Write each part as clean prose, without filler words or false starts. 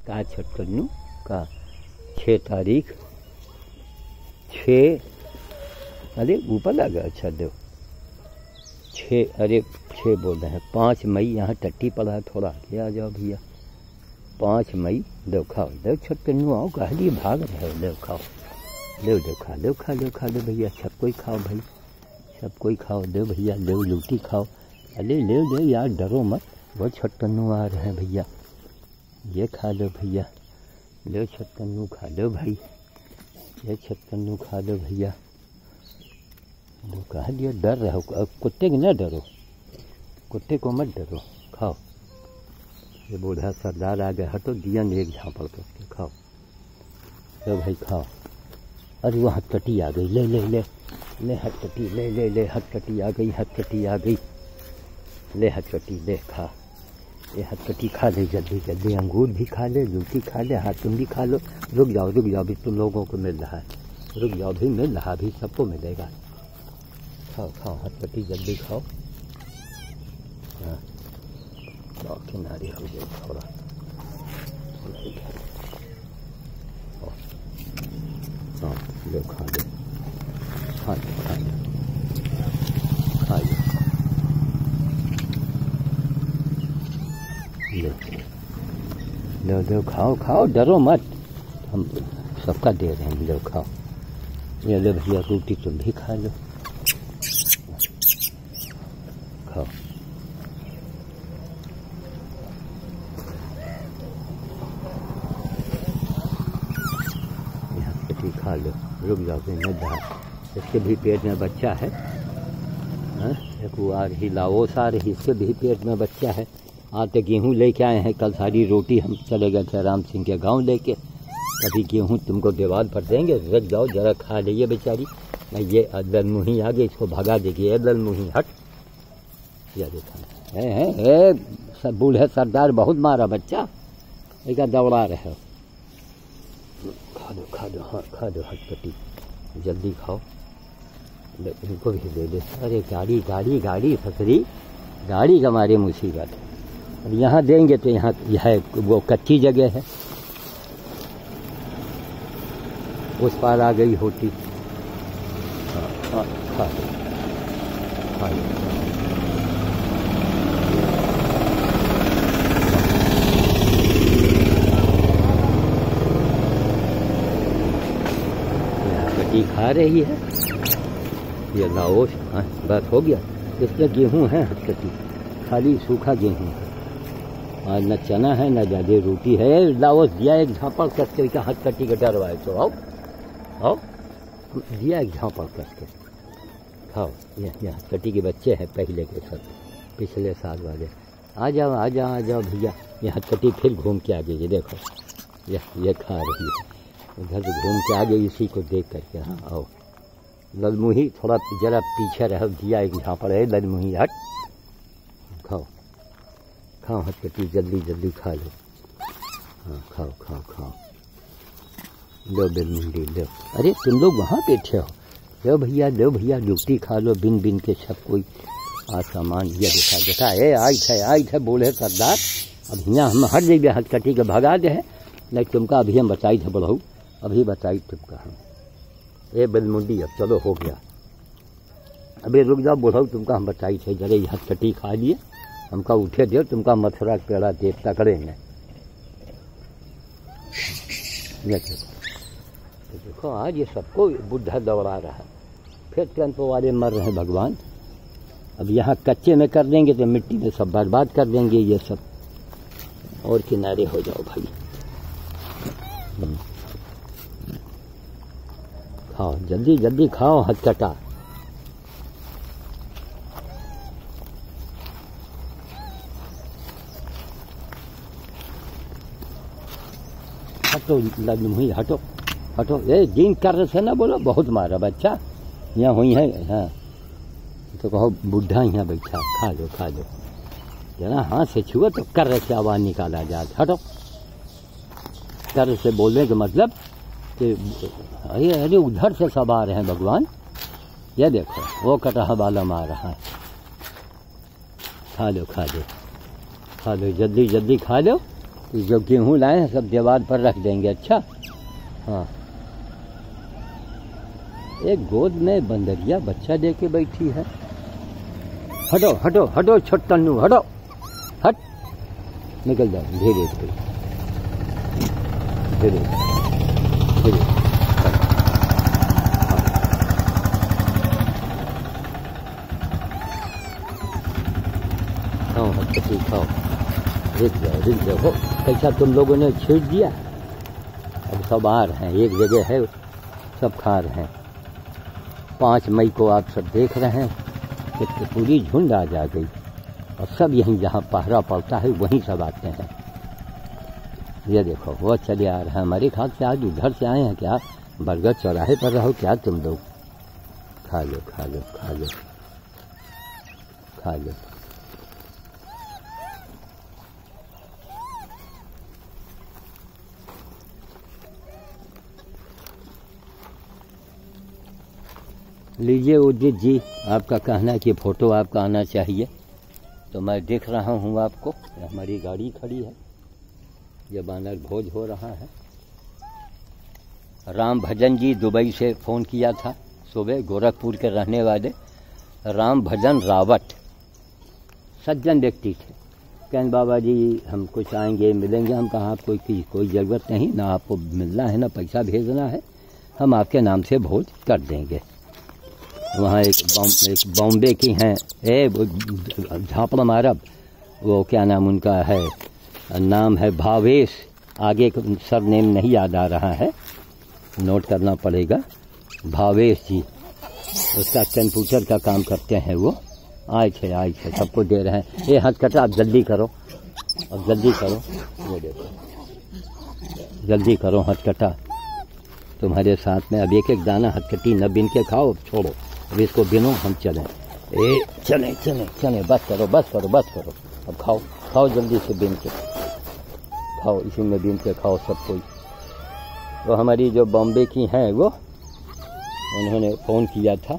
का छटकन्नू का 6 तारीख 6 अरे ऊपर लगा। अच्छा दो 6 अरे 6 बोल रहे हैं 5 मई। यहाँ टट्टी पड़ा है, थोड़ा आगे आ जाओ भैया। 5 मई दो खाओ दो छटकन्नू आओ कहलिए भाग रहे हो। दो खाओ दो दो खा लो खा लो खा लो भैया, सब कोई खाओ भाई, सब कोई खाओ। दो भैया दो लूटी खाओ। अरे ले दो यार, डरो मत, वो छटकन्नू आ रहे हैं भैया। ये खा लो भैया, लो छटकन्नू खा लो भाई, ये छटकन्नू खा लो भैया। वो कह दिया डर रहे हो, कुत्ते की न डरो, कुत्ते को मत डरो, खाओ। ये बूढ़ा सरदार आ गया, हटो दिया ने एक झापड़ करके खाओ। लो भाई खाओ। अरे वो हथकटी आ गई, ले ले ले ले हथकटी, ले ले ले हथकटी आ गई, हथकटी आ गई, ले हथकटी ले खा। ये हथकटी खा ले जल्दी जल्दी, अंगूर भी खा ले, लूटी खा ले, हाँ तुम भी खा लो। रुक जाओ भी, तुम लोगों को मिल रहा है, रुक जाओ भी, मिल रहा भी, सबको मिलेगा। खाओ खाओ हथकटी जल्दी खाओ। हाँ जाओ किनारे हो गए थोड़ा, हाँ लो खा लो खा लो खा लो खा लो। लो लो खाओ खाओ, डरो मत, हम सबका दे रहे हैं। लो खाओ। ये लो भैया रोटी तुम भी खा लो, खाओ। यहाँ रोटी खा लो, रुक जाओ मत जा। इसके भी पेट में बच्चा है, एक वो आ रही लाओस आ रही, इसके भी पेट में बच्चा है। आते गेहूँ लेके आए हैं, कल सारी रोटी हम चले गए थे राम सिंह के गांव लेके। कभी गेहूँ तुमको दीवार पर देंगे, रख जाओ जरा खा लीजिए बेचारी। मैं ये ललमुही आ गई, इसको भगा देगी। ये ललमुही हट, ये देखा है सब बूढ़े सरदार बहुत मारा बच्चा, एक दौड़ा रहे हो। खा दो खा दो, हाँ खा दो हटपटी, जल्दी खाओ। इनको भी दे दे। अरे गाड़ी गाड़ी गाड़ी फसरी, गाड़ी का मारे मुसीबत। अब यहाँ देंगे तो यहाँ यह वो कच्ची जगह है, उस पार आ गई होती। हाँ हाँ खा लो खा लो। कटी खा रही है ये लाओस। हाँ बस हो गया, इसमें गेहूँ है हथकटी, खाली सूखा गेहूँ है, और न चना है न ज़्यादा रोटी है। लाओस दिया एक झापड़ कस के, हथकटी का डर वाए तो आओ आओ, दिया एक झापड़ कस के खाओ। ये हथकटी के बच्चे हैं पहले के, सब पिछले साल वाले। आ जाओ आ जाओ आ जाओ भैया। ये हथकटी फिर घूम के आ गई, ये देखो ये खा रही है, उधर से घूम के आ गई इसी को देख करके। हाँ आओ ललमुही, थोड़ा जरा पीछे रहो, दिया एक झापड़ है। ललमुही हट, खाओ खाओ हथकटी जल्दी जल्दी खा लो। हाँ खाओ खाओ खाओ, लो बेलमुंडी लो। अरे तुम लोग वहाँ बैठे हो, लो भैया लुटी खा लो, बिन बिन के सब कोई आ सामान। ये देखा देखा ए आई थे बोले सरदार। अब यहाँ हम हट जाइए, हथकटी के भगा दे है, नहीं तुमका अभी हम बताई थे बढ़ऊ, अभी बताई तुमका हम। ए बेलमुंडी अब चलो हो गया, अभी रुक जाओ बढ़ऊ, तुमका हम बताई थे। जरे हथकटी खा लिए, हमका उठे दो, तुमका मथुरा पेड़ा देवता करेंगे। तो देखो आज ये सबको बुढ़ा दौड़ा रहा है, फिर टेंपो वाले मर रहे हैं भगवान। अब यहाँ कच्चे में कर देंगे तो मिट्टी में सब बर्बाद कर देंगे ये सब। और किनारे हो जाओ भाई, खाओ जल्दी जल्दी खाओ हथकटा। हटो ललमुही हटो हटो, ये जिंक कर रहे थे ना, बोलो बहुत मारा बच्चा यहाँ हुई है। हाँ तो कहो बुढ़ा यहाँ बैठा, खा लो जरा हाथ से छुआ तो कर रहे से आवाज निकाला जाए। हटो, कर से बोलने का मतलब कि अरे उधर से सब आ रहे हैं भगवान। ये देखो वो कटहा वाला मार रहा है। खा लो जल्दी जल्दी खा लो, जो गेहूँ लाए हैं सब दीवार पर रख देंगे। अच्छा हाँ, एक गोद में बंदरिया बच्चा दे के बैठी है। हटो हटो हटो छोटन्नू, हटो हट, निकल जाओ धीरे धीरे धीरे धीरे। खाओ हटपटी खाओ, रुक जाओ हो। कैसा तुम लोगों ने छीट दिया। अब सब आ रहे हैं, एक जगह है सब खा रहे हैं। 5 मई को आप सब देख रहे हैं कि पूरी झुंड आ जा गई और सब यहीं जहाँ पहरा पड़ता है वहीं सब आते हैं। ये देखो वो चले आ रहा है। हमारे ख्याल से आज उधर से आए हैं क्या, बरगद चौराहे पर रहो क्या तुम लोग। खा लो खा लो खा लो खा लो। लीजिए उदित जी, आपका कहना है कि फ़ोटो आपका आना चाहिए, तो मैं देख रहा हूँ आपको। हमारी गाड़ी खड़ी है, ये बानर भोज हो रहा है। राम भजन जी दुबई से फ़ोन किया था सुबह, गोरखपुर के रहने वाले राम भजन रावत, सज्जन व्यक्ति थे। कहन बाबा जी हम कुछ आएंगे मिलेंगे। हम कहा आपको कोई ज़रूरत नहीं, ना आपको मिलना है ना पैसा भेजना है, हम आपके नाम से भोज कर देंगे। वहाँ एक बॉम्बे की हैं झापड़ मारब, वो क्या नाम उनका है, नाम है भावेश, आगे सर नेम नहीं याद आ रहा है, नोट करना पड़ेगा। भावेश जी उसका कंप्यूटर का काम करते हैं वो। आए थे सबको दे रहे हैं। ये हथकटा आप जल्दी करो, अब जल्दी करो, वो देखो जल्दी करो हथकटा तुम्हारे साथ में। अब एक दाना हथकटी न बिन के खाओ, अब छोड़ो, अब इसको बिनो, हम चलें। चले बस करो, अब खाओ जल्दी से बिन के खाओ, इसी में बिन के खाओ सब कोई। वो हमारी जो बॉम्बे की हैं वो, उन्होंने फ़ोन किया था।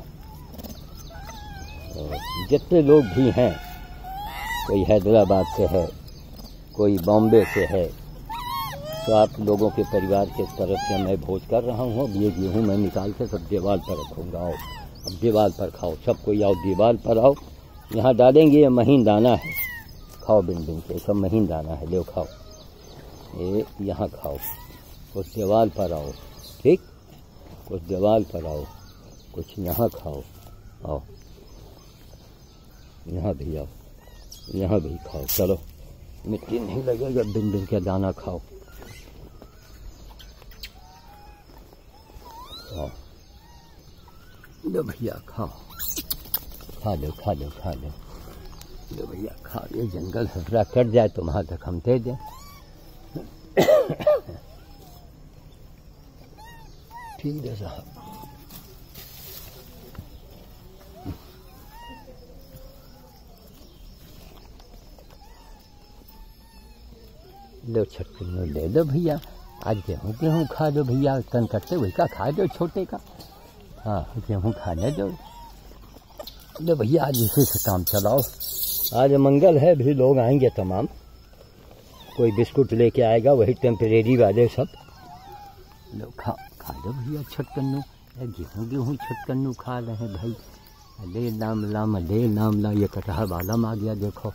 जितने लोग भी हैं, कोई हैदराबाद से है, कोई बॉम्बे से है, तो आप लोगों के परिवार के तरफ से मैं भोज कर रहा हूँ। अब ये गेहूँ मैं निकाल के सब दीवार पर रखूँगा। आओ अब दीवार पर खाओ, सब कोई आओ दीवार पर आओ। यहाँ डालेंगे, ये महीन दाना है, खाओ बिन बिन के, सब महीन दाना है, लो खाओ। ये यहाँ खाओ, कुछ दीवार पर आओ, ठीक, कुछ दीवार पर आओ, कुछ यहाँ खाओ। आओ यहाँ भी आओ, यहाँ भी खाओ। चलो मिट्टी नहीं लगेगा, बिन बिन के दाना खाओ। लो भैया खाओ, खा लो लो भैया खाओ। ये जंगल हसरा कट जाए तो वहाँ तक हम दे दें। ठीक है साहब। लो छटकन ले लो भैया, आज गेहूँ खा दो भैया, तन करते वही का खा दो, छोटे का। हाँ गेहूँ खाने दो। लो भैया आज इसी से काम चलाओ, आज मंगल है, भी लोग आएंगे तमाम। कोई बिस्कुट लेके आएगा, वही टेम्परेरी वाले सब। लो खा दो भैया छटकन्नू, गेहूँ छटकन्नू खा रहे हैं भाई। ले नाम ला, ये कटहा वाला आ गया देखो।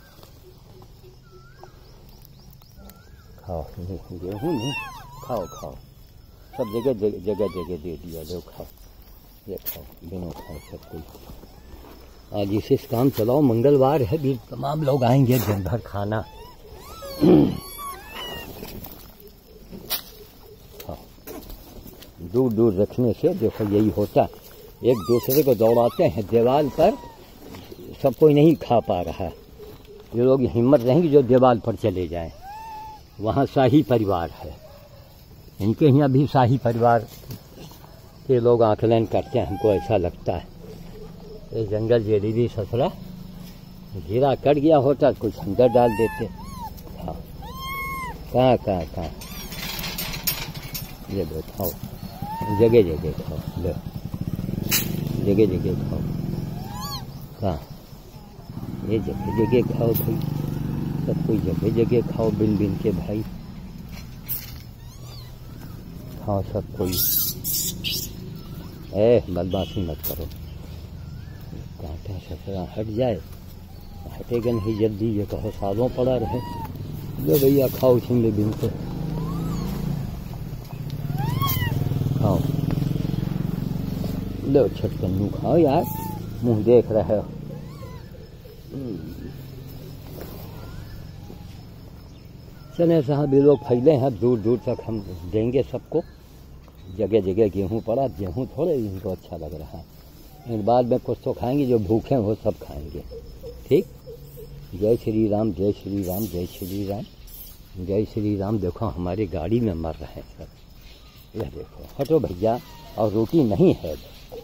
खाओ गेहूँ नहीं, खाओ सब जगह दे दिया, लो खाओ, ये खाओ, बिना खाओ सब कोई। आज इसे काम चलाओ, मंगलवार है भी, तमाम लोग आएंगे दिन भर खाना। खाओ, दूर रखने से देखो यही होता, एक दूसरे को दौड़ाते हैं दीवार पर, सब कोई नहीं खा पा रहा। ये लोग हिम्मत रहेंगे जो दीवार पर चले जाएं। वहाँ शाही परिवार है, इनके यहाँ भी शाही परिवार के लोग आकलन करते हैं, हमको ऐसा लगता है। ये जंगल जलेबी ससुरा घेरा कट गया होता, कुछ अंदर डाल देते। हाँ कहाँ ये लो खाओ, जगह खाओ, लो जगह खाओ। कहाँ ये जगह खाओ भाई, सब कोई जगह खाओ बिन के भाई। खाओ सब कोई। ए बदमाशी मत करो, कांटा सफरा हट जाए, हटेगा नहीं जल्दी, ये कहो सालों पड़ा रहे। लो भैया खाओ छिंदे दिन से, खाओ लो छटकन्नू खाओ यार, मुंह देख रहे हो। चले साहब, ये लोग फैले हैं दूर दूर तक, हम देंगे सबको। जगह जगह गेहूँ पड़ा, गेहूँ थोड़े इनको अच्छा लग रहा है। इन बाद में कुछ तो खाएंगे, जो भूखे हो सब खाएंगे। ठीक, जय श्री राम, जय श्री राम, जय श्री राम, जय श्री राम। देखो हमारी गाड़ी में मर रहे हैं सब, यह देखो। हटो भैया, और रोटी नहीं है।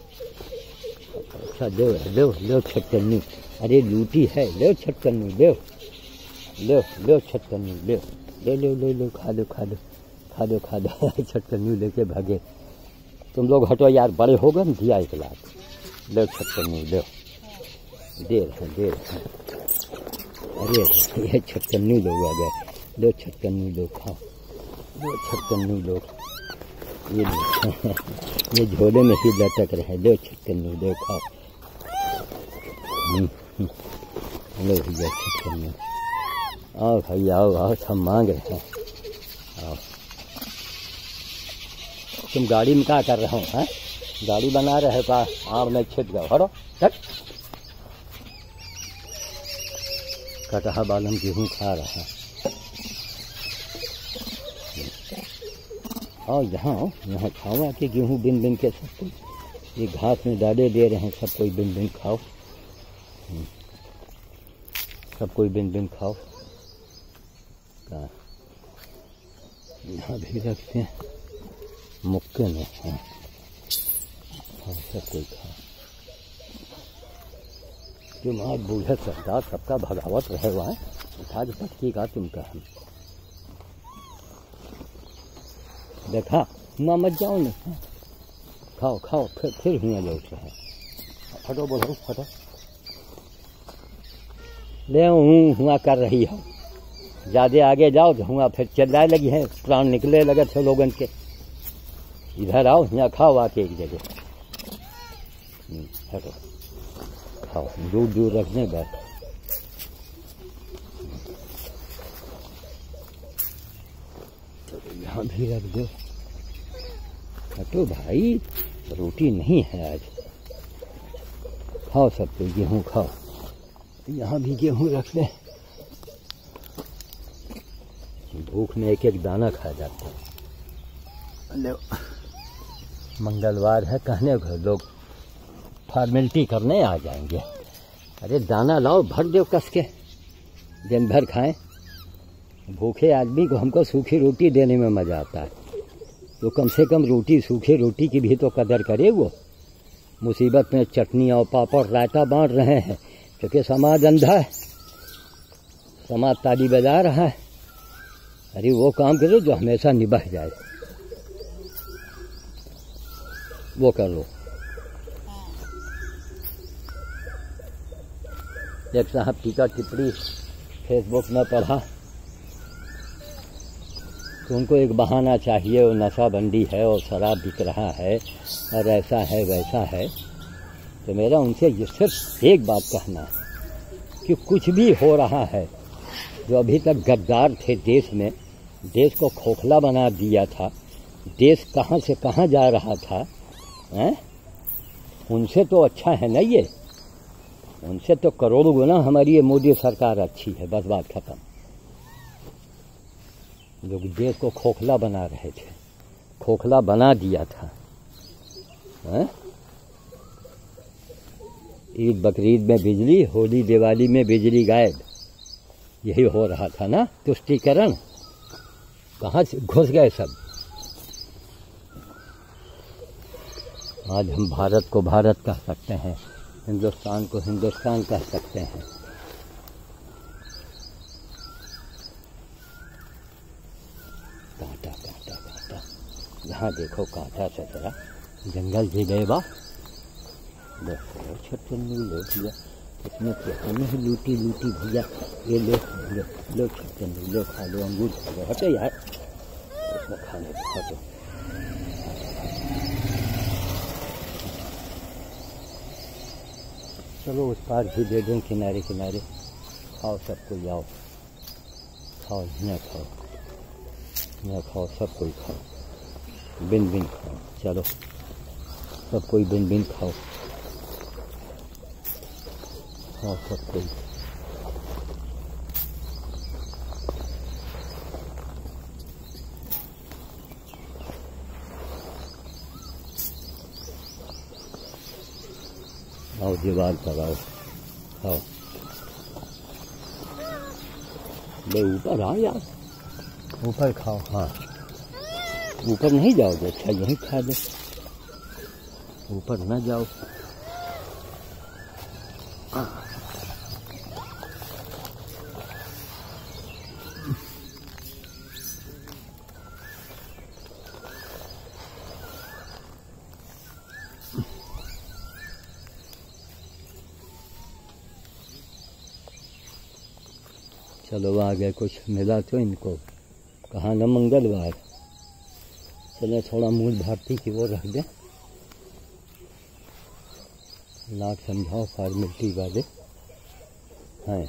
अच्छा लो लो लो छटकन्नू, अरे लूटी है, लो छटकन्नू, लो लो लो छटकन्नू, लो ले लो लो लो, खा लो खा लो खा लो खा लो। छटकन्नू लेके भागे। तुम लोग हटो यार, बड़े हो गए, दिया एक लाख। लो छटकन्नू लो, दे रहे हैं। अरे ये छटकन्नू लोग आ गए, लो छटकन्नू लो, खाओ लो छटकन्नू लो, ये लो। ये झोले में ही लटक रहे, लो छटकन्नू लो, खाओ। लो भैया छटकन्नू, आओ भैया आओ आओ, सब मांग रहे हैं, आओ। तुम गाड़ी में क्या कर रहे हो? गाड़ी बना रहे का? आम में छिप जाओ, हटो हट। कटहा बालम गेहूँ खा रहा है। आओ यहाँ, यहाँ खाओ आके गेहूँ बिन बिन के सबको। ये घास में डाले दे रहे हैं, सब कोई बिन बिन खाओ, सब कोई बिन बिन खाओ। यहाँ भी रखते हैं मुक्के में, सब कोई खाओ। तुम आज बूढ़े सरदार सबका भगावत रहे हुआ है, उठा के पटकी का तुमका। हम देखा ना, मत जाओ ना, खाओ खाओ, फिर हुआ लौट रहे। फटो बोलो फटो, ले हुआ कर रही हो। ज़्यादा आगे जाओ तो हुआ फिर चिल्लाए लगी है, प्राण निकले लगे थे लोगन के। इधर आओ, यहाँ खाओ आके एक जगह। हटो खाओ, दूर दूर रखने बस। तो यहाँ भी रख दो। हटो भाई, रोटी नहीं है आज। खाओ सब कोई गेहूँ खाओ। यहाँ भी गेहूँ रख ले, भूख में एक एक दाना खा जाते हैं। मंगलवार है, कहने को लोग फॉर्मेलिटी करने आ जाएंगे। अरे दाना लाओ, भर दो कस के, दिन भर खाएं। भूखे आदमी को हमको सूखी रोटी देने में मज़ा आता है, तो कम से कम रोटी, सूखी रोटी की भी तो कदर करे। वो मुसीबत में चटनी और पापड़ रायता बांट रहे हैं, क्योंकि समाज अंधा है, समाज ताली बजा रहा है। अरे वो काम करो जो हमेशा निभा जाए, वो कर लो। एक साहब टीका टिप्पणी फेसबुक में पढ़ा, तो उनको एक बहाना चाहिए, वो नशाबंदी है और शराब बिक रहा है और ऐसा है वैसा है। तो मेरा उनसे ये सिर्फ एक बात कहना है कि कुछ भी हो रहा है, जो अभी तक गद्दार थे देश में, देश को खोखला बना दिया था, देश कहाँ से कहाँ जा रहा था, उनसे तो अच्छा है ना ये, उनसे तो करोड़ों गुना हमारी ये मोदी सरकार अच्छी है। बस बात खत्म। लोग देश को खोखला बना रहे थे, खोखला बना दिया था। ईद बकरीद में बिजली, होली दिवाली में बिजली गायब, यही हो रहा था ना। तुष्टीकरण कहाँ से घुस गए सब। आज हम भारत को भारत कह सकते हैं, हिंदुस्तान को हिंदुस्तान कह सकते हैं। कांटा कांटा कांटा, यहाँ देखो कांटा सचरा, जंगल भी गए बा। देखो छटकन्नू ले भैया, इसमें हमें ही लूटी लूटी भैया। ये लो लो लो छटकन्नू लो, खा लो, अंगूर खा लो। हटो यार, इसमें खाने को हटो। चलो उस पार भी दे दें, किनारे किनारे खाओ, सब कोई आओ, खाओ, न खाओ, न खाओ, सब कोई खाओ, बिन बिन खाओ, चलो सब कोई बिन बिन खाओ, खाओ सब कोई। आओ दीवार पर आओ, खाओ, ले ऊपर आओ यार, ऊपर खाओ। हाँ ऊपर नहीं जाओगे, अच्छा यहीं खा दो, ऊपर न जाओ। चलो आ गए, कुछ मिला तो इनको, कहा न मंगलवार। चलो थोड़ा मूल भारती की वो रख दें, लाख समझाओ फॉर्मेलिटी वाले हैं।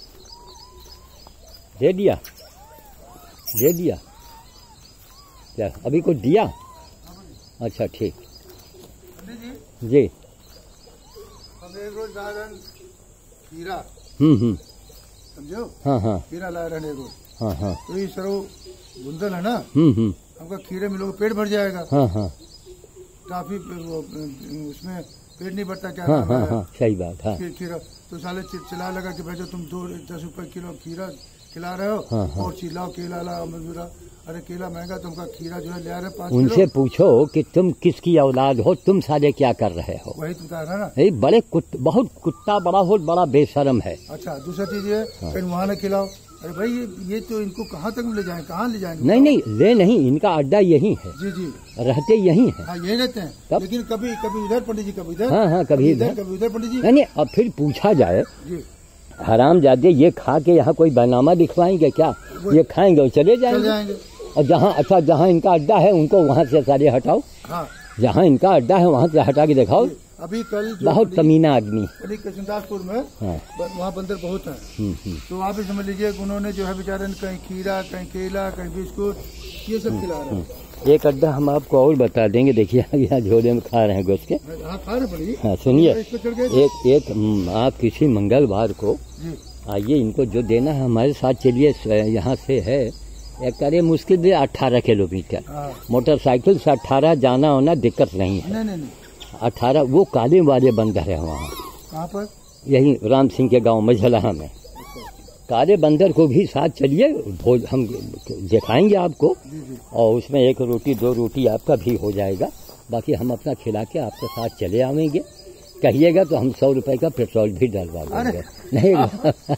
दे दिया, दे दिया क्या? अभी कुछ दिया? अच्छा ठीक जी। हम एक रोज ला रहे खीरा, समझो? हाँ हाँ खीरा ला रहे हैं। हाँ हाँ तो ये सरो बुंदल है ना, हमका खीरे मिलोगे पेट भर जाएगा। हाँ हाँ काफी उसमें पेट नहीं भरता क्या? हाँ हाँ हाँ सही बात। हाँ खीरा तो साले चिल्ला लगा कि भाई जो तुम 10 रुपए किलो खीरा खिला रहे हो। हाँ, हाँ। और चिल्लाओ केला ला मजबूरा, अरे केला महंगा, तुमका खीरा जो है ले आ रहे 5 उनसे किलो। पूछो कि तुम किसकी औलाद हो, तुम सारे क्या कर रहे हो? वही तुम कह रहे ना। ये बड़े बहुत कुत्ता बहुत बड़ा बेशरम है। अच्छा दूसरा चीज ये फिर वहाँ न खिलाओ। अरे भाई ये तो इनको कहाँ तक ले जाएंगे, कहाँ ले जाएंगे? नहीं नहीं ले नहीं, इनका अड्डा यही है। जी जी रहते यही है। हाँ यही रहते हैं। लेकिन कभी कभी इधर पंडित जी, कभी इधर। हाँ हाँ कभी इधर कभी उधर पंडित जी। नहीं। अब फिर पूछा जाए, जी हरामजादे ये खा के यहाँ कोई बैनामा दिखवाएंगे क्या? ये खाएंगे और चले जाएंगे। और जहाँ इनका अड्डा है उनको वहाँ से सारे हटाओ। हाँ जहाँ इनका अड्डा है वहाँ से हटा के दिखाओ। अभी कल बहुत कमीना आदमी कृष्णदासपुर में, हाँ। वहाँ बंदर बहुत है। तो आप ही समझ लीजिए उन्होंने जो है बेचारे कहीं खीरा, कहीं केला, कहीं बिस्कुट, ये सब खिला रहे हैं। एक अड्डा हम आपको और बता देंगे, देखिए यहाँ झोले में खा रहे हैं गोश्त के। हाँ खा रहे पड़ी। हाँ सुनिए, एक आप किसी मंगलवार को आइए, इनको जो देना है हमारे साथ चलिए। यहाँ से है एक करे मुश्किल भी 18 किलोमीटर। मोटरसाइकिल से 18 जाना होना दिक्कत नहीं है। नहीं 18 वो काले वाले बंदर है वहाँ। कहाँ पर? यही राम सिंह के गांव मझलाहा में। काले बंदर को भी साथ चलिए, भोज हम दिखाएंगे आपको। और उसमें 1 रोटी 2 रोटी आपका भी हो जाएगा। बाकी हम अपना खिला के आपके साथ चले आवेंगे। कहिएगा तो हम 100 रुपए का पेट्रोल भी डलवा देंगे। नहीं आप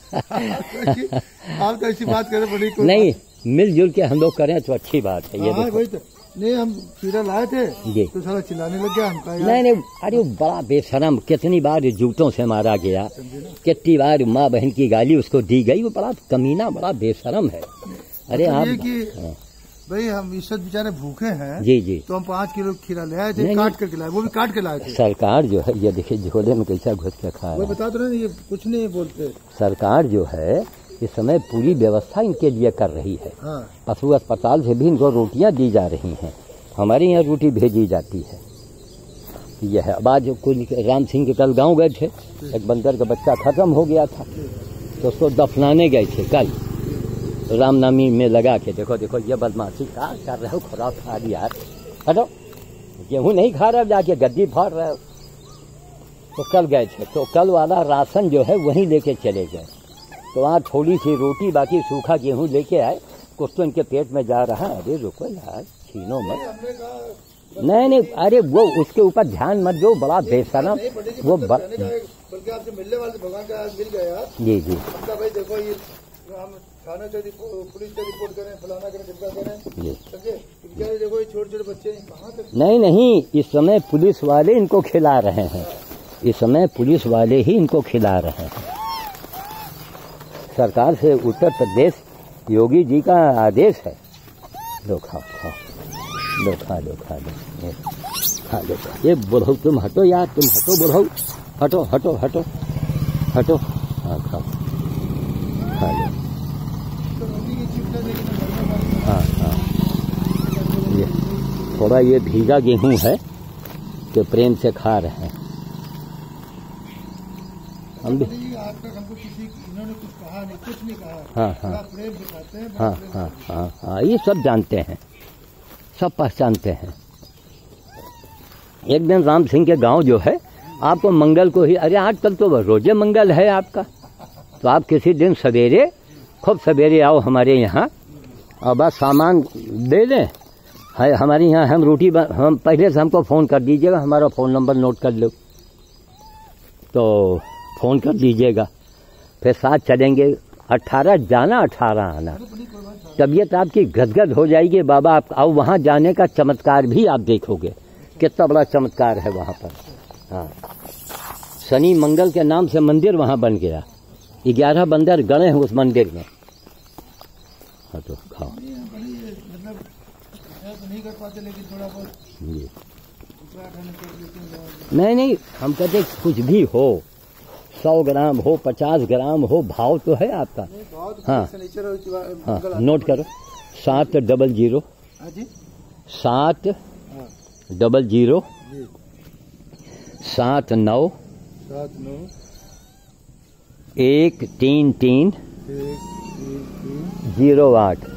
तो ऐसी बात करें बड़ी नहीं, मिलजुल के हम लोग करें तो अच्छी बात है। ये वही तो नहीं, हम खीरा लाए थे तो साला चिल्लाने लग गया हमका। नहीं अरे बड़ा बेशरम, कितनी बार जूतों से मारा गया, कितनी बार माँ बहन की गाली उसको दी गई। वो बड़ा कमीना, बड़ा बेशरम है। अरे आप भाई हम इस बेचारे भूखे हैं। जी जी। तो हम 5 किलो खीरा ले आए थे, काट कर लाए, वो भी काट के लाए थे। सरकार जो है ये देखिए झोले में कैसा घुस के खा रहा है। बता दो ना, ये कुछ नहीं बोलते। सरकार जो है इस समय पूरी व्यवस्था इनके लिए कर रही है। हाँ। पशु अस्पताल से भी इनको रोटियां दी जा रही हैं। हमारे यहाँ रोटी भेजी जाती है। यह है। अब आज कुछ राम सिंह के कल गाँव गए थे, एक बंदर का बच्चा खत्म हो गया था तो उसको दफनाने गए थे कल, रामनामी में लगा के। देखो देखो ये बदमाशी क्या कर रहे हो, खुराक खा रही यार। हटो, गेहूं नहीं खा रहे हो, जाके गद्दी फाड़ रहे हो। तो कल गए थे, तो कल वाला राशन जो है वहीं लेके चले गए। तो वहाँ थोड़ी सी रोटी, बाकी सूखा गेहूं लेके आए। कुछ तो इनके पेट में जा रहा है। अरे रुको यार, छीनो मत। नहीं अरे वो उसके ऊपर ध्यान मत दो, बड़ा बेशरम वो बल्कि आपसे मिलने वाले भगवान का आज मिल गया। जी जी। भाई देखो ये हम थाना से पुलिस से रिपोर्ट करें, फलाना करें, ढिमका करें, समझे? देखो ये छोटे बच्चे कहाँ तक। नहीं इस समय पुलिस वाले इनको खिला रहे हैं। इस समय पुलिस वाले ही इनको खिला रहे हैं। सरकार से उत्तर प्रदेश योगी जी का आदेश है। लो खाओ खाओ, लो खा लो खा लो खा लो। ये बुढ़ऊ तुम हटो यार, तुम हटो बुढ़ऊ, हटो हटो हटो। हटो, हाँ खाओ, खा लो। तो रोटी की चिप्स देखिए, हाँ हाँ, ये थोड़ा ये भीगा गेहूं है तो प्रेम से खा रहे हैं हम भी। आज तक हमको किसी इन्होंने कुछ कहा नहीं, कुछ नहीं कहा। हाँ हाँ बड़ा प्रेम दिखाते हैं, हाँ हाँ हाँ हाँ, ये सब जानते हैं, सब पहचानते हैं। एक दिन राम सिंह के गांव जो है, आपको मंगल को ही, अरे आजकल तो रोजे मंगल है आपका, तो आप किसी दिन सवेरे, खूब सवेरे आओ हमारे यहाँ और बस सामान दे दें। है हमारे यहाँ हम रोटी हम पहले से हमको फ़ोन कर दीजिएगा, हमारा फ़ोन नंबर नोट कर लो, तो फ़ोन कर दीजिएगा, फिर साथ चलेंगे। 18 जाना 18 आना, तबीयत आपकी गदगद हो जाएगी बाबा। आप और वहाँ जाने का चमत्कार भी आप देखोगे, कितना बड़ा चमत्कार है वहाँ पर। हाँ, शनि मंगल के नाम से मंदिर वहाँ बन गया, 11 बंदर गड़े हैं उस मंदिर में। हाँ तो खाओ, मतलब नहीं कर पाते, लेकिन थोड़ा बहुत जी। नहीं, हम कहते कुछ भी हो, 100 ग्राम हो, 50 ग्राम हो, भाव तो है आपका। हाँ हाँ, नोट करो, 700 700 79 133 08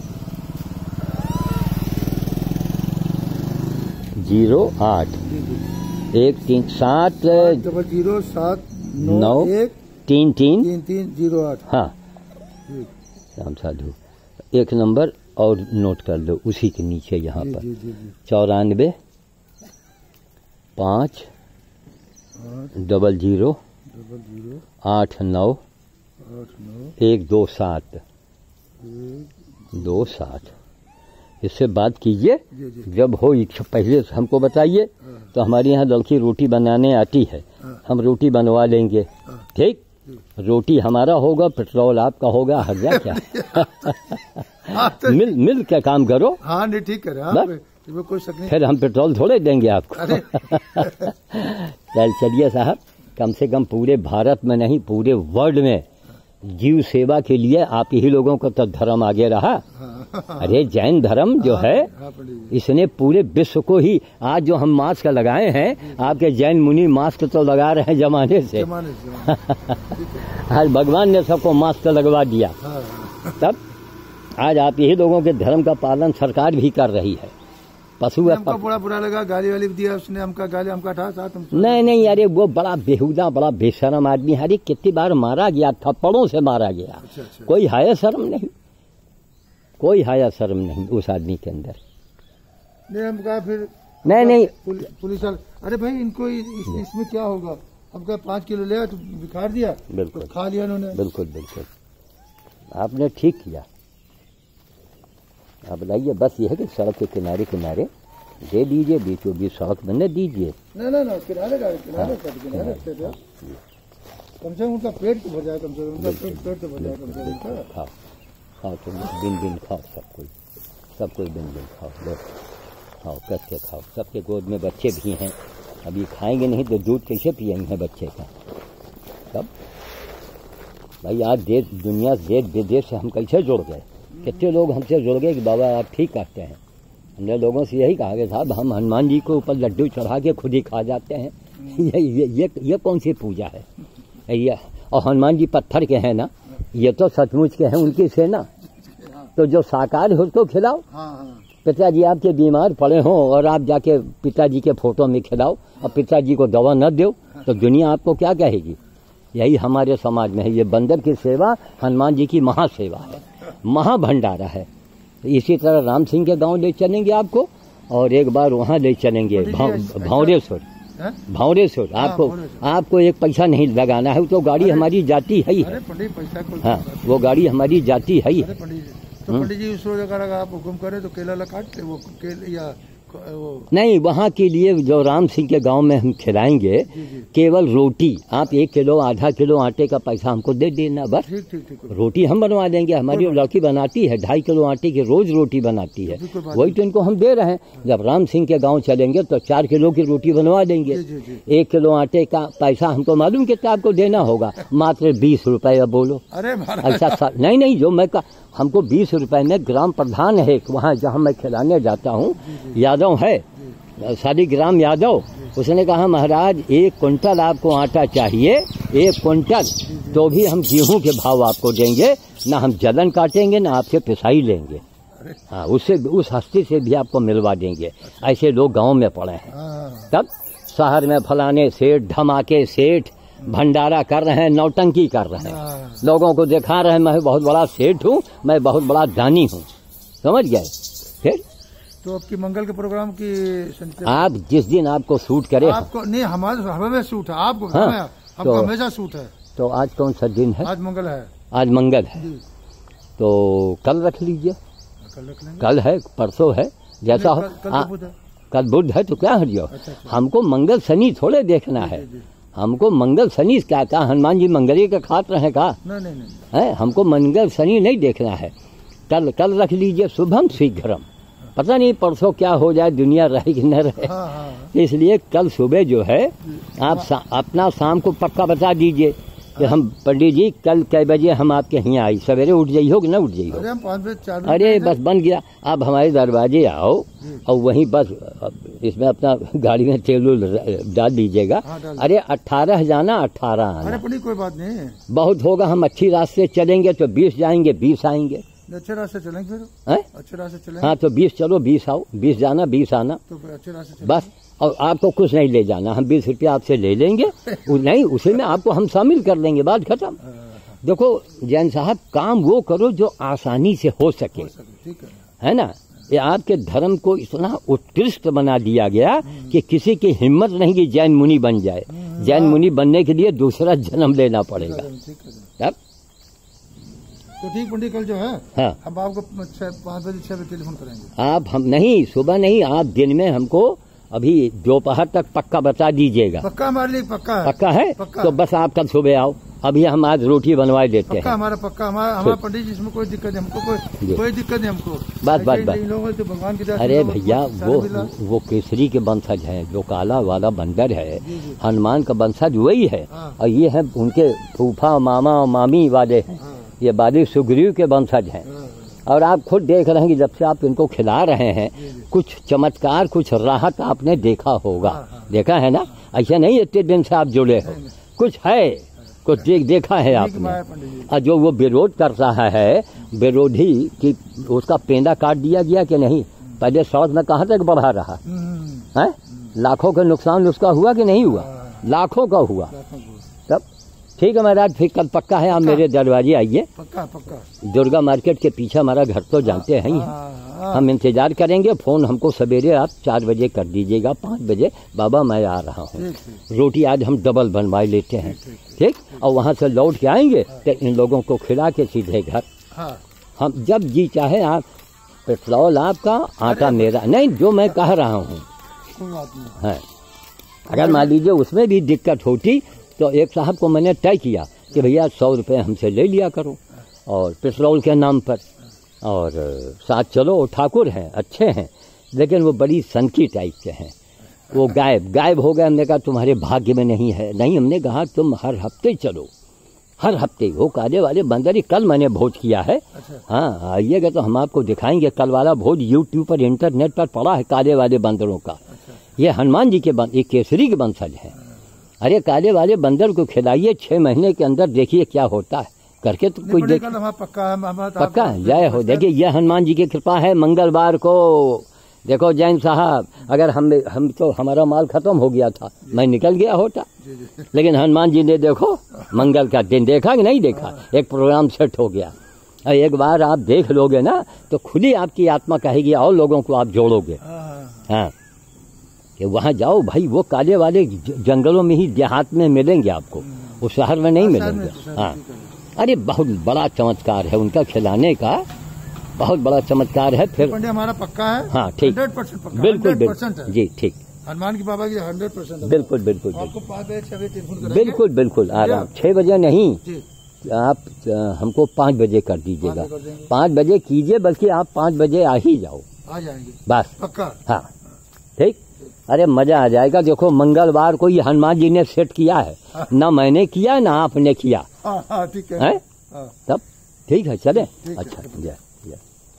08 137 00 7 9 3 3 0308। हाँ, राम साधु, एक नंबर और नोट कर लो उसी के नीचे यहाँ पर। 94 5 00 89 127 27। इससे बात कीजिए, जब हो इच्छा पहले हमको बताइए, तो हमारे यहाँ लड़की रोटी बनाने आती है, हम रोटी बनवा लेंगे। ठीक, रोटी हमारा होगा, पेट्रोल आपका होगा, हर जा क्या। मिल के काम करो। हाँ नहीं, ठीक है, कोई शक नहीं। फिर हम पेट्रोल थोड़े देंगे आपको। चलिए साहब, कम से कम पूरे भारत में नहीं, पूरे वर्ल्ड में जीव सेवा के लिए आप ही लोगों को तो धर्म आगे रहा। अरे जैन धर्म जो है, इसने पूरे विश्व को ही, आज जो हम मास्क लगाए हैं, आपके जैन मुनि मास्क तो लगा रहे हैं जमाने से। आज भगवान ने सबको मास्क लगवा दिया, तब आज आप यही लोगों के धर्म का पालन सरकार भी कर रही है। पशु हमको बड़ा बुरा लगा, गाली वाली दिया उसने, हमका गाली, हमका था साथ। नहीं, अरे वो बड़ा बेहुदा, बड़ा बेशरम आदमी है। अरे कितनी बार मारा गया, थप्पड़ों से मारा गया। अच्छा। कोई हाया शर्म नहीं, कोई हाया शर्म नहीं उस आदमी के अंदर। नहीं, हम कहा फिर नहीं पुलिस वाले, अरे भाई इनको इसमें क्या होगा, हम कहा 5 किलो ले तो बिखार दिया, बिल्कुल, तो खा लिया उन्होंने। बिल्कुल, आपने ठीक किया। आप बताइए, बस ये है कि सड़क के किनारे किनारे दे दीजिए, बीचों बीच सड़क बनने दीजिए। ना, किनारे कम से कम उनका पेट तो भर कम से कम उनका पेट तो भर कम से कम। खाओ तुम, बिन खाओ, सब कोई बिन खाओ, लो खाओ, कस के खाओ। सबके गोद में बच्चे भी हैं, अभी खाएंगे नहीं तो दूध कैसे पिएंगे बच्चे का। तब भाई आज देश दुनिया देश विदेश से हम कैसे जुड़ गए, कितने लोग हमसे जुड़ गए कि बाबा आप ठीक कहते हैं। हमने लोगों से यही कहा कि साहब हम हनुमान जी को ऊपर लड्डू चढ़ा के खुद ही खा जाते हैं, ये कौन सी पूजा है ये। और हनुमान जी पत्थर के हैं ना, ये तो सचमुच के हैं उनकी सेना, तो जो साकार है उसको खिलाओ। पिताजी आपके बीमार पड़े हों और आप जाके पिताजी के फोटो में खिलाओ और पिताजी को दवा न दो, तो दुनिया आपको क्या कहेगी। यही हमारे समाज में है, ये बंदर की सेवा हनुमान जी की महासेवा है, महाभंडारा है। इसी तरह राम सिंह के गांव ले चलेंगे आपको, और एक बार वहाँ ले चलेंगे भावरेश्वर। आपको एक पैसा नहीं लगाना है, तो गाड़ी हमारी जाती है ही है। हाँ, वो गाड़ी हमारी जाती है ही है। तो पंडित जी उस रोज अगर आप हुक्म करें तो केला काट ले, वो या वो नहीं, वहाँ के लिए जो राम सिंह के गांव में हम खिलाएंगे केवल रोटी। आप 1 किलो आधा किलो आटे का पैसा हमको दे देना बस। ठीक। रोटी हम बनवा देंगे, हमारी लड़की बनाती है 2.5 किलो आटे की रोज रोटी बनाती है, वही तो इनको हम दे रहे हैं। जब राम सिंह के गांव चलेंगे तो 4 किलो की रोटी बनवा देंगे। 1 किलो आटे का पैसा हमको मालूम कितना आपको देना होगा, मात्र 20 रुपए। बोलो अरे ऐसा नहीं, जो मैं हमको 20 रुपए में ग्राम प्रधान है वहाँ जहाँ मैं खिलाने जाता हूँ, यादव है, शालिग्राम यादव, उसने कहा महाराज 1 कुंटल आपको आटा चाहिए, 1 कुंटल, तो भी हम गेहूं के भाव आपको देंगे, ना हम जलन काटेंगे ना आपसे पिसाई लेंगे। हाँ, उससे उस हस्ती से भी आपको मिलवा देंगे। ऐसे लोग गांव में पड़े हैं। तब शहर में फलाने सेठ, धमाके सेठ भंडारा कर रहे हैं, नौटंकी कर रहे हैं, लोगों को दिखा रहे हैं मैं बहुत बड़ा सेठ हूँ, मैं बहुत बड़ा दानी हूँ, समझ गए। फिर तो आपकी मंगल के प्रोग्राम की आप जिस दिन आपको सूट करे, आपको नहीं, हमें सूट है, आपको तो हमेशा सूट है। तो आज कौन सा दिन है? आज मंगल है। आज मंगल है, तो कल रख लीजिए। कल रख लेंगे। कल है, परसों है, जैसा हो। कल बुध है तो क्या हरियो। हमको मंगल शनि थोड़े देखना है, हमको मंगल शनि क्या कहा, हनुमान जी मंगली का खात रहे का नहीं है, हमको मंगल शनि नहीं देखना है। कल रख लीजिए, शुभम शीघ्रम। पता नहीं परसों क्या हो जाए, दुनिया रहे कि न रहे, इसलिए कल सुबह जो है आप अपना शाम को पक्का बता दीजिए कि हम पंडित जी कल कै बजे हम आपके यहाँ आई, सवेरे उठ जाइए हो कि न उठ जाइए हो। अरे हम 5 बजे 4 बजे। अरे बस बन गया, आप हमारे दरवाजे आओ और वहीं बस इसमें अपना गाड़ी में तेल डाल दीजिएगा। अरे 18 जाना 18 आना। अरे पंडित कोई बात नहीं, बहुत होगा, हम अच्छी रास्ते चलेंगे तो 20 जाएंगे, 20 आएंगे। अच्छे रास्ते चलेंगे फिर, अच्छे रास्ते चलेंगे। हाँ तो 20 चलो, 20 आओ, 20 जाना 20 आना, तो अच्छे रास्ते बस। और आपको कुछ नहीं ले जाना, हम 20 रुपया आपसे ले लेंगे, नहीं उसी में आपको हम शामिल कर लेंगे, बात खत्म। देखो जैन साहब, काम वो करो जो आसानी से हो सके, ठीक है ना। ये आपके धर्म को इतना उत्कृष्ट बना दिया गया कि किसी की हिम्मत नहीं कि जैन मुनि बन जाए। जैन मुनि बनने के लिए दूसरा जन्म लेना पड़ेगा। अब तो ठीक पंडित, कल जो है हाँ, अब आपको 5 बजे 6 बजे टेलीफोन करेंगे। आप हम नहीं, सुबह नहीं, आप दिन में हमको अभी दोपहर तक पक्का बता दीजिएगा। पक्का हमारे लिए पक्का है। पक्का है? पक्का। तो बस आप कल सुबह आओ, अभी हम आज रोटी बनवा देते हैं। हमारा पक्का, हमारा पंडित जी, इसमें कोई दिक्कत नहीं हमको, कोई दिक्कत नहीं हमको। बस लोग तो भगवान की। अरे भैया वो केसरी के वंशज है, जो काला वाला बंदर है, हनुमान का वंशज वही है। और ये है उनके फूफा मामा और मामी वाले, ये बाली सुग्रीव के वंशज हैं। और आप खुद देख रहे हैं कि जब से आप इनको खिला रहे हैं, कुछ चमत्कार, कुछ राहत आपने देखा होगा। देखा है ना, ऐसा नहीं इतने दिन से आप जुड़े हो, कुछ है, कुछ देखा है आपने। और जो वो विरोध कर रहा है, विरोधी की उसका पेंदा काट दिया गया कि नहीं? पहले 100 में कहाँ तक बढ़ा रहा है? लाखों का नुकसान उसका हुआ कि नहीं हुआ? लाखों का हुआ। तब ठीक है महाराज, फिर कल पक्का है, आप मेरे दरवाजे आइए। पक्का। दुर्गा मार्केट के पीछे हमारा घर तो जानते हैं ही, हम इंतजार करेंगे। फोन हमको सवेरे आप 4 बजे कर दीजिएगा, 5 बजे बाबा मैं आ रहा हूँ। रोटी आज हम डबल बनवा लेते हैं, ठीक। और वहाँ से लौट के आएंगे तो इन लोगों को खिला के सीधे घर। हम जब जी चाहे आप, पेट्रोल आपका, आटा मेरा, नहीं जो मैं कह रहा हूँ है। अगर मान लीजिए उसमें भी दिक्कत होती तो एक साहब को मैंने तय किया कि भैया 100 रुपये हमसे ले लिया करो और पेट्रोल के नाम पर, और साथ चलो। ठाकुर हैं, अच्छे हैं, लेकिन वो बड़ी सनकी टाइप के हैं। वो गायब हो गए। हमने कहा तुम्हारे भाग्य में नहीं है। नहीं, हमने कहा तुम हर हफ्ते चलो, हर हफ्ते। वो काले वाले बंदर ही कल मैंने भोज किया है। हाँ, आइएगा तो हम आपको दिखाएंगे। कल वाला भोज यूट्यूब पर, इंटरनेट पर पड़ा है, काले वाले बंदरों का। ये हनुमान जी के ये केसरी के वंशज है। अरे काले वाले बंदर को खिलाइए, 6 महीने के अंदर देखिए क्या होता है, करके तो कोई देख। पक्का जय हो। देखिए ये हनुमान जी की कृपा है। मंगलवार को देखो जैन साहब, अगर हम तो हमारा माल खत्म हो गया था, मैं निकल गया होता, लेकिन हनुमान जी ने देखो मंगल का दिन देखा कि नहीं देखा, एक प्रोग्राम सेट हो गया। और एक बार आप देख लोगे ना तो खुली आपकी आत्मा कहेगी और लोगों को आप जोड़ोगे। हाँ, कि वहाँ जाओ भाई, वो काले वाले जंगलों में ही, देहात में मिलेंगे आपको, उस शहर में नहीं मिलेंगे। हाँ, अरे बहुत बड़ा चमत्कार है उनका खिलाने का, बहुत बड़ा चमत्कार है। फिर पंडित हमारा पक्का है। हाँ ठीक, 100% पक्का, बिल्कुल 100% है जी ठीक, हनुमान की बाबा की 100% बिल्कुल बिल्कुल आपको 5 बजे 6 बजे टेलीफोन करेंगे। बिल्कुल बिल्कुल आराम। 6 बजे नहीं, जी आप हमको 5 बजे कर दीजिएगा। 5 बजे कर देंगे। 5 बजे कीजिए, बल्कि आप 5 बजे आ ही जाओ आ जाएंगे बस। पक्का। हाँ ठीक, अरे मजा आ जाएगा। देखो मंगलवार को ये हनुमान जी ने सेट किया है, ना मैंने किया ना आपने किया हाँ ठीक है, है? हाँ। तब ठीक है, चले। ठीक है। अच्छा जय जय।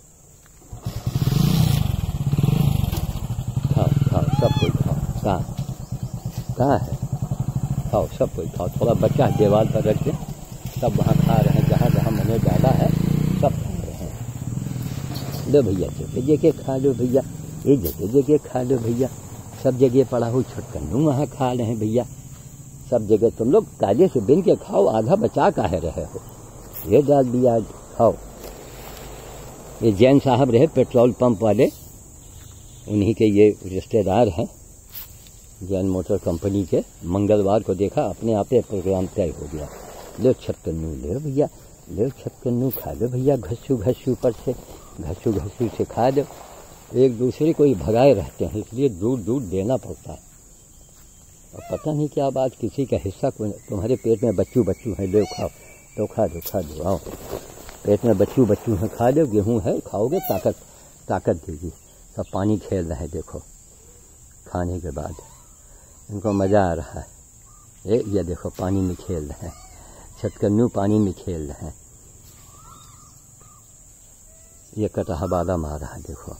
खाओ खाओ सब कोई खाओ। कहाँ है? खाओ सब कोई खाओ। थोड़ा बच्चा दीवार पर रख दे, सब वहाँ खा रहे हैं, जहाँ जहाँ मैंने डाला है सब खा रहे हैं। लो भैया जगह जगह खा लो भैया, ये जगह जगह खा लो भैया, सब जगह पड़ा हो छटकन्नू वहाँ खा रहे हैं भैया, सब जगह तुम लोग कायदे से बिन के खाओ। आधा बचा काहे रहे हो? ये डाल दिया, खाओ। ये जैन साहब रहे पेट्रोल पंप वाले, उन्हीं के ये रिश्तेदार हैं, जैन मोटर कंपनी के। मंगलवार को देखा अपने आप प्रोग्राम तय हो गया। लो छटकन्नू ले भैया, लो छटकन्नू खा लो भैया, घस्सू घस्सू पर से घस्सू घस्सू से खा लो। एक दूसरे को ही भगाए रहते हैं, इसलिए दूर दूर देना पड़ता है। और पता नहीं क्या बात, किसी का हिस्सा तुम्हारे पेट में बच्चू बच्चू है, लो खाओ, तो खा दो आओ, पेट में बच्चू बच्चू है, खा लो। गेहूँ है, खाओगे ताकत देगी। सब पानी खेल रहे हैं, देखो खाने के बाद इनको मज़ा आ रहा है। ये देखो पानी में खेल रहे हैं, छटकन्नू पानी में खेल रहे हैं। ये कटहा बादाम आ रहा है, देखो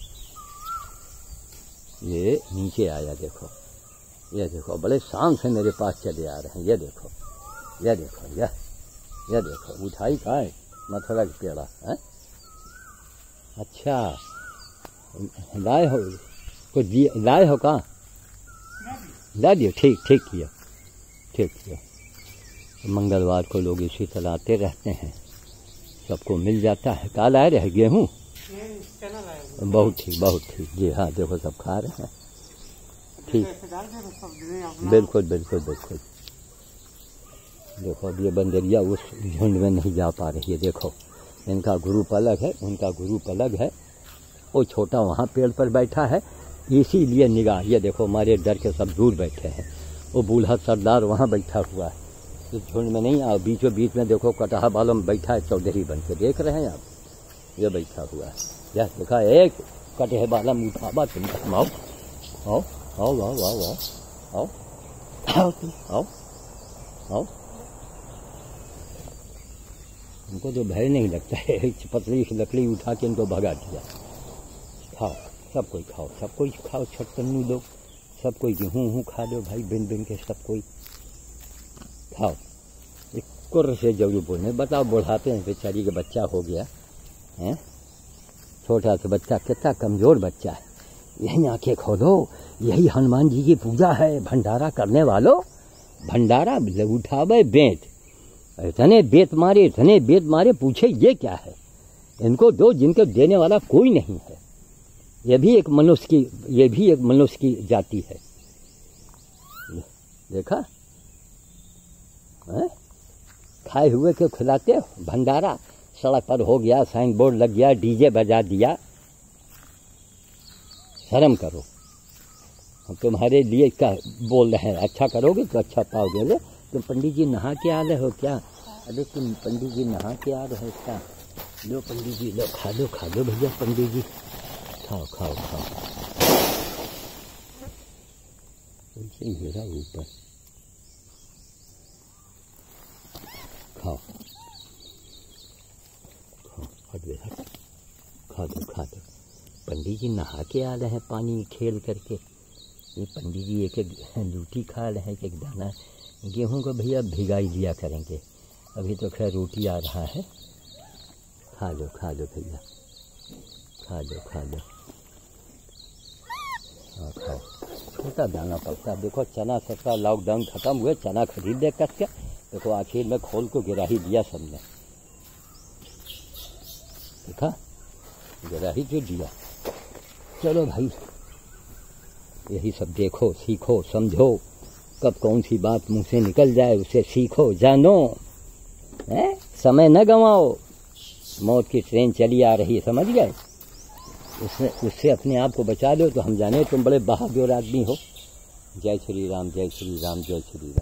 ये नीचे आया, देखो ये देखो, बड़े शान से मेरे पास चले आ रहे हैं। ये देखो ये देखो ये देखो, उठाई का है मथुरा का पेड़ा है। अच्छा लाए हो, कुछ लाए हो कहाँ? ला दियो, ठीक किया, ठीक किया। मंगलवार को लोग इसी तरह आते रहते हैं, सबको मिल जाता है। काल आए रहे गेहूँ, बहुत ठीक जी। हाँ देखो सब खा रहे हैं, ठीक, बिल्कुल। देखो अब ये बंदरिया उस झुंड में नहीं जा पा रही है। देखो इनका ग्रुप अलग है, उनका ग्रुप अलग है। वो छोटा वहाँ पेड़ पर बैठा है, इसीलिए निगाह। ये देखो हमारे डर के सब दूर बैठे हैं। वो बूढ़ा सरदार वहाँ बैठा हुआ है, इस झुंड में नहीं। और बीचों बीच में देखो कटहा बालों में बैठा है, चौधरी बन के देख रहे हैं आप, ये बैठा हुआ है। यह देखा एक कटहे बाला में उठावा, तुम आओ आओ आओ आओ आओ आओ आओ आओ आओ। उनको तो भय नहीं लगता है, पतली सी लकड़ी उठा के इनको भगा दिया। खाओ सब कोई खाओ, सब कोई खाओ, छटकन्नू लोग सब कोई गेहूँ खा लो भाई, बिन बिन के सब कोई खाओ। एक कुर्र से जरूर बोलने, बताओ बुढ़ाते हैं बेचारी का बच्चा हो गया है, छोटा सा बच्चा, कितना कमजोर बच्चा है। यही आंखें खोलो, यही हनुमान जी की पूजा है। भंडारा करने वालों, भंडारा उठावे बेंत, इतने बेत मारे, पूछे ये क्या है? इनको दो जिनको देने वाला कोई नहीं है। ये भी एक मनुष्य की जाति है। देखा है? खाए हुए को खिलाते हो। भंडारा सड़क पर हो गया, साइन बोर्ड लग गया, डीजे बजा दिया। शर्म करो, हम तुम्हारे लिए क्या बोल रहे हैं, अच्छा करोगे तो अच्छा पाओगे। लो तुम पंडित जी नहा के आ रहे हो क्या? अरे तुम पंडित जी नहा के आ रहे हो क्या? लो पंडित जी, लो खा लो भैया, पंडित जी खाओ। ऐसे ही मेरा ऊपर खाओ, खा दो। पंडित जी नहा के आ रहे हैं पानी में खेल करके। ये पंडित जी एक लूटी खा रहे हैं, एक दाना गेहूं को भैया भिगाई दिया करेंगे। अभी तो खैर रोटी आ रहा है। खा लो भैया, खा लो। हाँ खाओ, छोटा दाना पड़ता है। देखो चना सबका लॉकडाउन खत्म हुए, चना खरीद दे कस के। देखो आखिर में खोल को गिरा ही दिया सबने, देखा गिरा ही तो दिया। चलो भाई, यही सब देखो, सीखो, समझो। कब कौन सी बात मुंह से निकल जाए उसे सीखो, जानो, समय न गंवाओ। मौत की ट्रेन चली आ रही है, समझ गए। उससे अपने आप को बचा लो तो हम जाने तुम बड़े बहादुर आदमी हो। जय श्री राम, जय श्री राम, जय श्री राम।